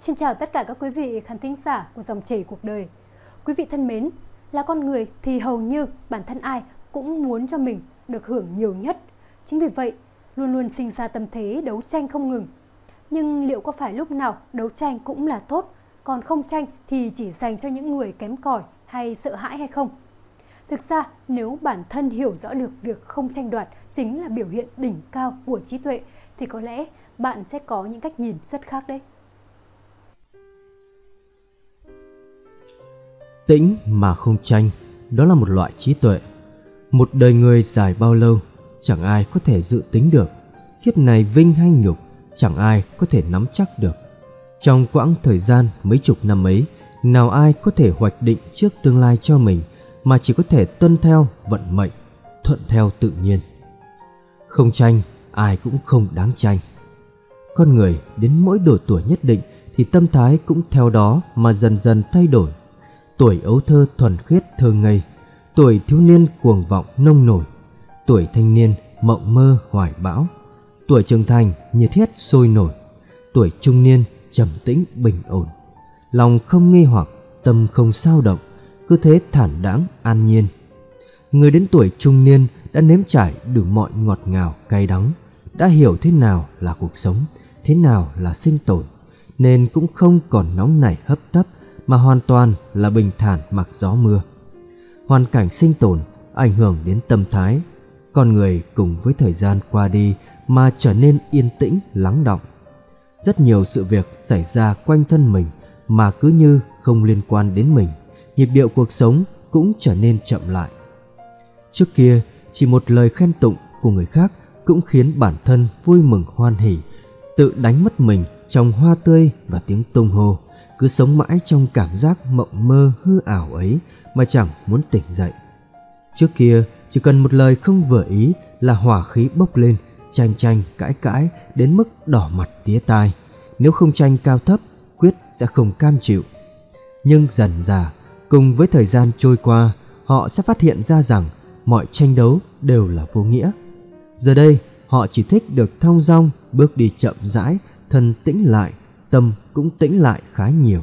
Xin chào tất cả các quý vị khán thính giả của dòng chảy cuộc đời. Quý vị thân mến, là con người thì hầu như bản thân ai cũng muốn cho mình được hưởng nhiều nhất. Chính vì vậy, luôn luôn sinh ra tâm thế đấu tranh không ngừng. Nhưng liệu có phải lúc nào đấu tranh cũng là tốt, còn không tranh thì chỉ dành cho những người kém cỏi hay sợ hãi hay không? Thực ra, nếu bản thân hiểu rõ được việc không tranh đoạt chính là biểu hiện đỉnh cao của trí tuệ, thì có lẽ bạn sẽ có những cách nhìn rất khác đấy. Tĩnh mà không tranh, đó là một loại trí tuệ. Một đời người dài bao lâu, chẳng ai có thể dự tính được. Kiếp này vinh hay nhục, chẳng ai có thể nắm chắc được. Trong quãng thời gian mấy chục năm ấy, nào ai có thể hoạch định trước tương lai cho mình, mà chỉ có thể tuân theo vận mệnh, thuận theo tự nhiên. Không tranh, ai cũng không đáng tranh. Con người đến mỗi độ tuổi nhất định thì tâm thái cũng theo đó mà dần dần thay đổi. Tuổi ấu thơ thuần khiết thơ ngây, tuổi thiếu niên cuồng vọng nông nổi, tuổi thanh niên mộng mơ hoài bão, tuổi trưởng thành nhiệt huyết sôi nổi, tuổi trung niên trầm tĩnh bình ổn. Lòng không nghi hoặc, tâm không xao động, cứ thế thản đãng an nhiên. Người đến tuổi trung niên đã nếm trải đủ mọi ngọt ngào cay đắng, đã hiểu thế nào là cuộc sống, thế nào là sinh tồn, nên cũng không còn nóng nảy hấp tấp, mà hoàn toàn là bình thản mặc gió mưa. Hoàn cảnh sinh tồn ảnh hưởng đến tâm thái, con người cùng với thời gian qua đi mà trở nên yên tĩnh lắng đọng. Rất nhiều sự việc xảy ra quanh thân mình mà cứ như không liên quan đến mình, nhịp điệu cuộc sống cũng trở nên chậm lại. Trước kia, chỉ một lời khen tụng của người khác cũng khiến bản thân vui mừng hoan hỉ, tự đánh mất mình trong hoa tươi và tiếng tung hô, cứ sống mãi trong cảm giác mộng mơ hư ảo ấy mà chẳng muốn tỉnh dậy. Trước kia, chỉ cần một lời không vừa ý là hỏa khí bốc lên, tranh tranh cãi cãi đến mức đỏ mặt tía tai. Nếu không tranh cao thấp, quyết sẽ không cam chịu. Nhưng dần dà, cùng với thời gian trôi qua, họ sẽ phát hiện ra rằng mọi tranh đấu đều là vô nghĩa. Giờ đây, họ chỉ thích được thong dong bước đi chậm rãi, thân tĩnh lại, tâm cũng tĩnh lại khá nhiều.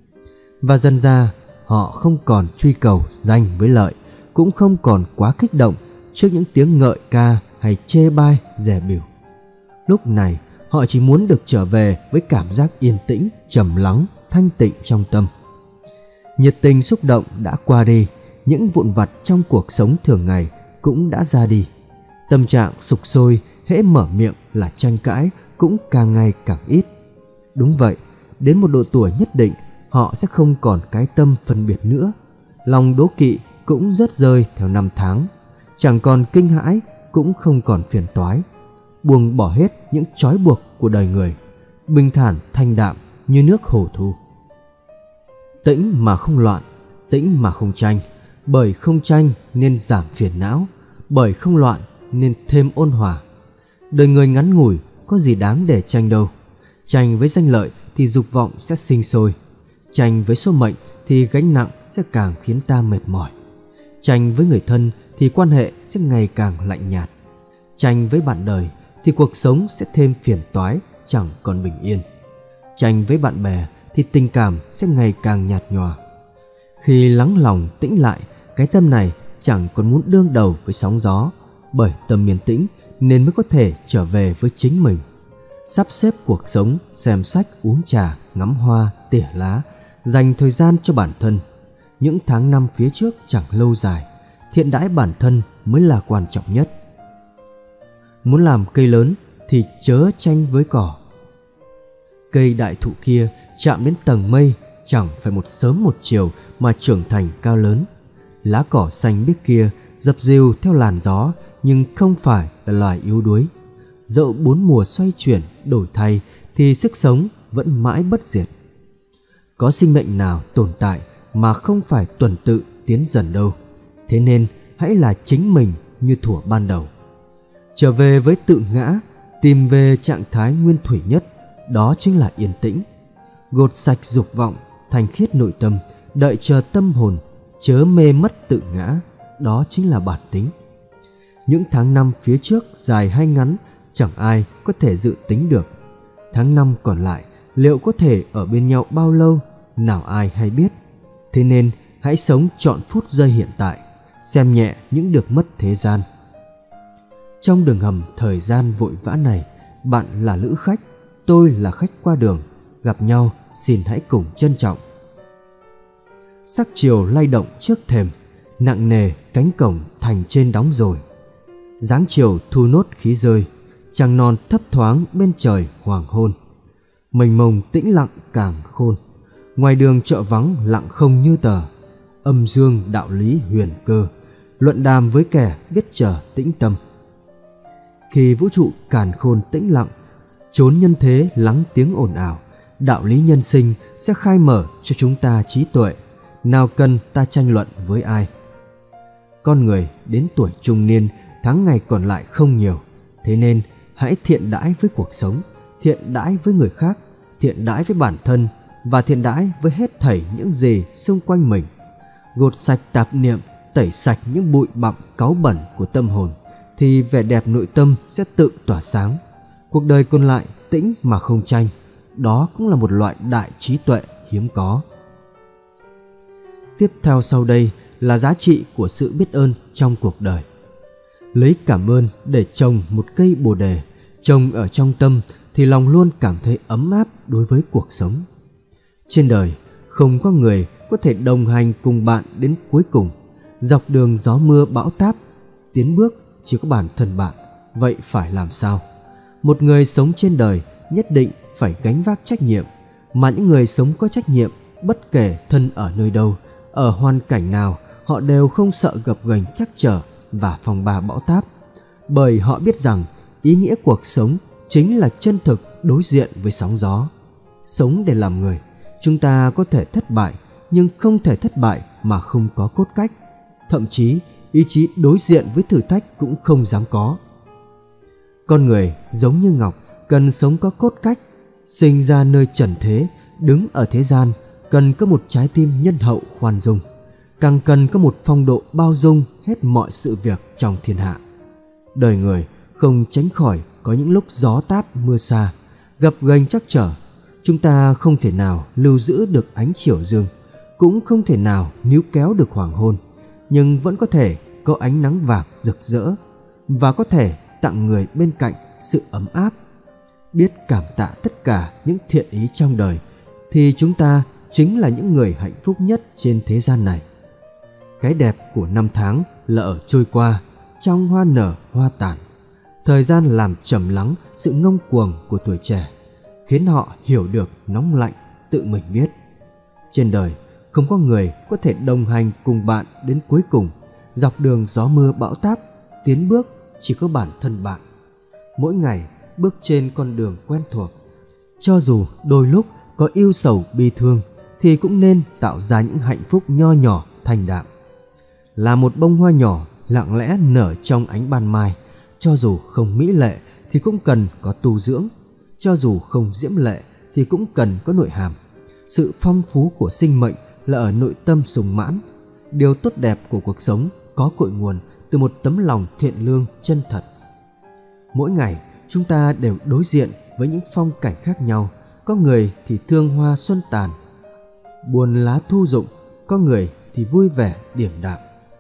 Và dần ra, họ không còn truy cầu danh với lợi, cũng không còn quá kích động trước những tiếng ngợi ca hay chê bai dè bỉu. Lúc này, họ chỉ muốn được trở về với cảm giác yên tĩnh, trầm lắng, thanh tịnh trong tâm. Nhiệt tình xúc động đã qua đi, những vụn vặt trong cuộc sống thường ngày cũng đã ra đi. Tâm trạng sục sôi, hễ mở miệng là tranh cãi cũng càng ngày càng ít. Đúng vậy, đến một độ tuổi nhất định, họ sẽ không còn cái tâm phân biệt nữa. Lòng đố kỵ cũng rớt rơi theo năm tháng, chẳng còn kinh hãi, cũng không còn phiền toái. Buông bỏ hết những trói buộc của đời người, bình thản thanh đạm như nước hồ thu. Tĩnh mà không loạn, tĩnh mà không tranh, bởi không tranh nên giảm phiền não, bởi không loạn nên thêm ôn hòa. Đời người ngắn ngủi, có gì đáng để tranh đâu. Tranh với danh lợi thì dục vọng sẽ sinh sôi, tranh với số mệnh thì gánh nặng sẽ càng khiến ta mệt mỏi, tranh với người thân thì quan hệ sẽ ngày càng lạnh nhạt, tranh với bạn đời thì cuộc sống sẽ thêm phiền toái, chẳng còn bình yên, tranh với bạn bè thì tình cảm sẽ ngày càng nhạt nhòa. Khi lắng lòng tĩnh lại, cái tâm này chẳng còn muốn đương đầu với sóng gió, bởi tâm yên tĩnh nên mới có thể trở về với chính mình. Sắp xếp cuộc sống, xem sách, uống trà, ngắm hoa, tỉa lá, dành thời gian cho bản thân. Những tháng năm phía trước chẳng lâu dài, thiện đãi bản thân mới là quan trọng nhất. Muốn làm cây lớn thì chớ tranh với cỏ. Cây đại thụ kia chạm đến tầng mây chẳng phải một sớm một chiều mà trưởng thành cao lớn. Lá cỏ xanh biếc kia dập dìu theo làn gió nhưng không phải là loài yếu đuối. Dẫu bốn mùa xoay chuyển đổi thay thì sức sống vẫn mãi bất diệt. Có sinh mệnh nào tồn tại mà không phải tuần tự tiến dần đâu. Thế nên hãy là chính mình như thuở ban đầu. Trở về với tự ngã, tìm về trạng thái nguyên thủy nhất, đó chính là yên tĩnh. Gột sạch dục vọng, thanh khiết nội tâm, đợi chờ tâm hồn, chớ mê mất tự ngã, đó chính là bản tính. Những tháng năm phía trước dài hay ngắn chẳng ai có thể dự tính được. Tháng năm còn lại liệu có thể ở bên nhau bao lâu, nào ai hay biết. Thế nên hãy sống trọn phút giây hiện tại, xem nhẹ những được mất thế gian. Trong đường hầm thời gian vội vã này, bạn là lữ khách, tôi là khách qua đường. Gặp nhau xin hãy cùng trân trọng. Sắc chiều lay động trước thềm, nặng nề cánh cổng thành trên đóng rồi. Dáng chiều thu nốt khí rơi, trăng non thấp thoáng bên trời hoàng hôn. Mênh mông tĩnh lặng càng khôn, ngoài đường chợ vắng lặng không như tờ. Âm dương đạo lý huyền cơ, luận đàm với kẻ biết chờ tĩnh tâm. Khi vũ trụ càn khôn tĩnh lặng, chốn nhân thế lắng tiếng ồn ào, đạo lý nhân sinh sẽ khai mở cho chúng ta trí tuệ, nào cần ta tranh luận với ai. Con người đến tuổi trung niên, tháng ngày còn lại không nhiều, thế nên hãy thiện đãi với cuộc sống, thiện đãi với người khác, thiện đãi với bản thân và thiện đãi với hết thảy những gì xung quanh mình. Gột sạch tạp niệm, tẩy sạch những bụi bặm cáu bẩn của tâm hồn, thì vẻ đẹp nội tâm sẽ tự tỏa sáng. Cuộc đời còn lại tĩnh mà không tranh, đó cũng là một loại đại trí tuệ hiếm có. Tiếp theo sau đây là giá trị của sự biết ơn trong cuộc đời. Lấy cảm ơn để trồng một cây bồ đề, trồng ở trong tâm thì lòng luôn cảm thấy ấm áp đối với cuộc sống. Trên đời không có người có thể đồng hành cùng bạn đến cuối cùng. Dọc đường gió mưa bão táp, tiến bước chỉ có bản thân bạn. Vậy phải làm sao? Một người sống trên đời nhất định phải gánh vác trách nhiệm, mà những người sống có trách nhiệm, bất kể thân ở nơi đâu, ở hoàn cảnh nào, họ đều không sợ gập ghềnh trắc trở và phong ba bão táp, bởi họ biết rằng ý nghĩa cuộc sống chính là chân thực đối diện với sóng gió. Sống để làm người, chúng ta có thể thất bại, nhưng không thể thất bại mà không có cốt cách. Thậm chí ý chí đối diện với thử thách cũng không dám có. Con người giống như ngọc, cần sống có cốt cách. Sinh ra nơi trần thế, đứng ở thế gian, cần có một trái tim nhân hậu khoan dung, càng cần có một phong độ bao dung hết mọi sự việc trong thiên hạ. Đời người không tránh khỏi có những lúc gió táp mưa xa, gập ghềnh trắc trở. Chúng ta không thể nào lưu giữ được ánh chiều dương, cũng không thể nào níu kéo được hoàng hôn, nhưng vẫn có thể có ánh nắng vàng rực rỡ, và có thể tặng người bên cạnh sự ấm áp. Biết cảm tạ tất cả những thiện ý trong đời, thì chúng ta chính là những người hạnh phúc nhất trên thế gian này. Cái đẹp của năm tháng là ở trôi qua, trong hoa nở hoa tàn. Thời gian làm trầm lắng sự ngông cuồng của tuổi trẻ, khiến họ hiểu được nóng lạnh tự mình biết. Trên đời không có người có thể đồng hành cùng bạn đến cuối cùng. Dọc đường gió mưa bão táp, tiến bước chỉ có bản thân bạn. Mỗi ngày bước trên con đường quen thuộc, cho dù đôi lúc có ưu sầu bi thương, thì cũng nên tạo ra những hạnh phúc nho nhỏ thanh đạm. Là một bông hoa nhỏ lặng lẽ nở trong ánh ban mai, cho dù không mỹ lệ thì cũng cần có tu dưỡng, cho dù không diễm lệ thì cũng cần có nội hàm. Sự phong phú của sinh mệnh là ở nội tâm sùng mãn. Điều tốt đẹp của cuộc sống có cội nguồn từ một tấm lòng thiện lương chân thật. Mỗi ngày chúng ta đều đối diện với những phong cảnh khác nhau. Có người thì thương hoa xuân tàn, buồn lá thu rụng, có người thì vui vẻ điềm đạm.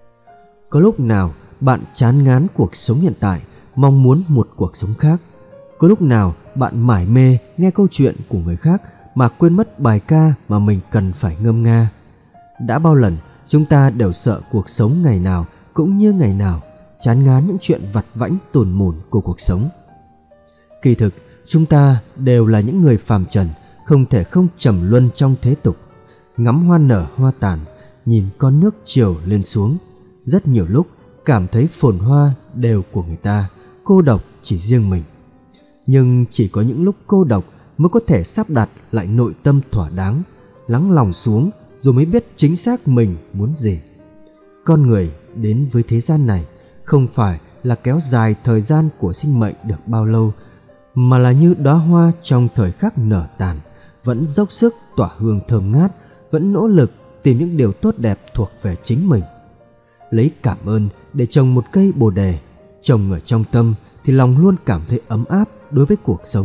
Có lúc nào bạn chán ngán cuộc sống hiện tại, mong muốn một cuộc sống khác. Có lúc nào bạn mải mê nghe câu chuyện của người khác mà quên mất bài ca mà mình cần phải ngâm nga. Đã bao lần chúng ta đều sợ cuộc sống ngày nào cũng như ngày nào, chán ngán những chuyện vặt vãnh tủn mủn của cuộc sống. Kỳ thực chúng ta đều là những người phàm trần, không thể không trầm luân trong thế tục. Ngắm hoa nở hoa tàn, nhìn con nước chiều lên xuống, rất nhiều lúc cảm thấy phồn hoa đều của người ta, cô độc chỉ riêng mình. Nhưng chỉ có những lúc cô độc mới có thể sắp đặt lại nội tâm thỏa đáng, lắng lòng xuống rồi mới biết chính xác mình muốn gì. Con người đến với thế gian này không phải là kéo dài thời gian của sinh mệnh được bao lâu, mà là như đóa hoa trong thời khắc nở tàn, vẫn dốc sức tỏa hương thơm ngát, vẫn nỗ lực tìm những điều tốt đẹp thuộc về chính mình. Lấy cảm ơn để trồng một cây bồ đề, trồng ở trong tâm thì lòng luôn cảm thấy ấm áp đối với cuộc sống.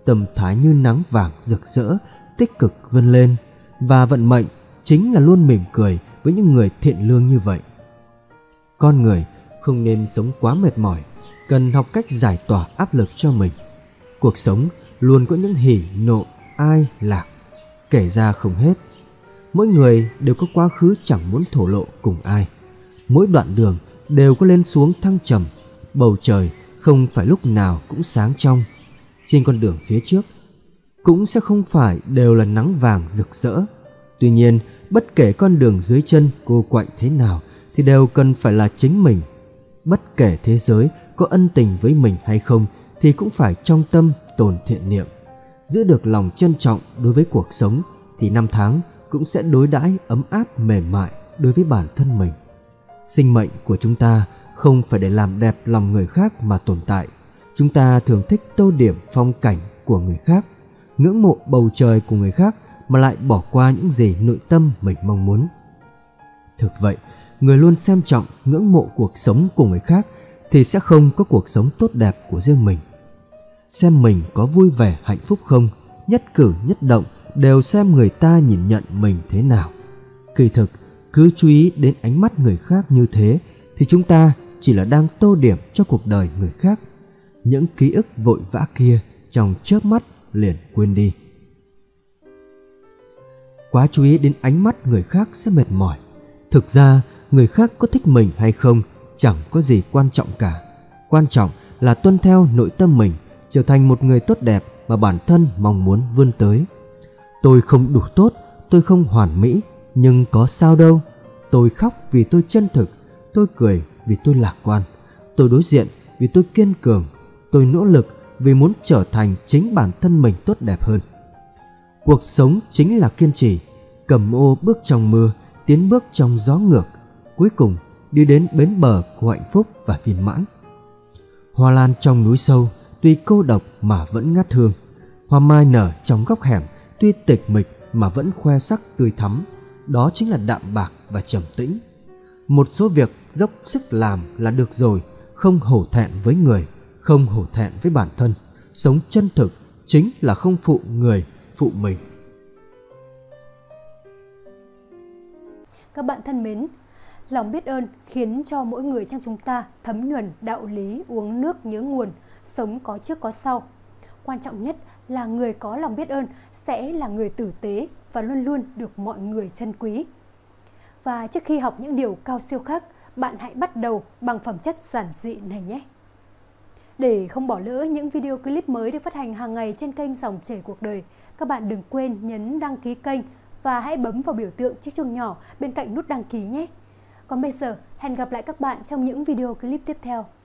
tâm thái như nắng vàng rực rỡ, tích cực vươn lên, và vận mệnh chính là luôn mỉm cười với những người thiện lương như vậy. Con người không nên sống quá mệt mỏi, cần học cách giải tỏa áp lực cho mình. Cuộc sống luôn có những hỉ nộ ai lạc, kể ra không hết. Mỗi người đều có quá khứ chẳng muốn thổ lộ cùng ai. Mỗi đoạn đường đều có lên xuống thăng trầm. Bầu trời không phải lúc nào cũng sáng trong. Trên con đường phía trước cũng sẽ không phải đều là nắng vàng rực rỡ. Tuy nhiên, bất kể con đường dưới chân cô quạnh thế nào thì đều cần phải là chính mình. Bất kể thế giới có ân tình với mình hay không thì cũng phải trong tâm tồn thiện niệm. Giữ được lòng trân trọng đối với cuộc sống thì năm tháng cũng sẽ đối đãi ấm áp mềm mại đối với bản thân mình. Sinh mệnh của chúng ta không phải để làm đẹp lòng người khác mà tồn tại. Chúng ta thường thích tô điểm phong cảnh của người khác, ngưỡng mộ bầu trời của người khác mà lại bỏ qua những gì nội tâm mình mong muốn. Thực vậy, người luôn xem trọng ngưỡng mộ cuộc sống của người khác thì sẽ không có cuộc sống tốt đẹp của riêng mình. Xem mình có vui vẻ hạnh phúc không, nhất cử nhất động đều xem người ta nhìn nhận mình thế nào. Kỳ thực, cứ chú ý đến ánh mắt người khác như thế thì chúng ta chỉ là đang tô điểm cho cuộc đời người khác. Những ký ức vội vã kia trong chớp mắt liền quên đi. Quá chú ý đến ánh mắt người khác sẽ mệt mỏi. Thực ra, người khác có thích mình hay không chẳng có gì quan trọng cả. Quan trọng là tuân theo nội tâm mình, trở thành một người tốt đẹp mà bản thân mong muốn vươn tới. Tôi không đủ tốt, tôi không hoàn mỹ, nhưng có sao đâu. Tôi khóc vì tôi chân thực, tôi cười vì tôi lạc quan, tôi đối diện vì tôi kiên cường, tôi nỗ lực vì muốn trở thành chính bản thân mình tốt đẹp hơn. Cuộc sống chính là kiên trì, cầm ô bước trong mưa, tiến bước trong gió ngược, cuối cùng đi đến bến bờ của hạnh phúc và viên mãn. Hoa lan trong núi sâu tuy cô độc mà vẫn ngát hương. Hoa mai nở trong góc hẻm tuy tịch mịch mà vẫn khoe sắc tươi thắm. Đó chính là đạm bạc và trầm tĩnh. Một số việc dốc sức làm là được rồi, không hổ thẹn với người, không hổ thẹn với bản thân. Sống chân thực chính là không phụ người, phụ mình. Các bạn thân mến, lòng biết ơn khiến cho mỗi người trong chúng ta thấm nhuần đạo lý uống nước nhớ nguồn, sống có trước có sau. Quan trọng nhất là người có lòng biết ơn sẽ là người tử tế và luôn luôn được mọi người trân quý. Và trước khi học những điều cao siêu khác, bạn hãy bắt đầu bằng phẩm chất giản dị này nhé. Để không bỏ lỡ những video clip mới được phát hành hàng ngày trên kênh Dòng Chảy Cuộc Đời, các bạn đừng quên nhấn đăng ký kênh và hãy bấm vào biểu tượng chiếc chuông nhỏ bên cạnh nút đăng ký nhé. Còn bây giờ, hẹn gặp lại các bạn trong những video clip tiếp theo.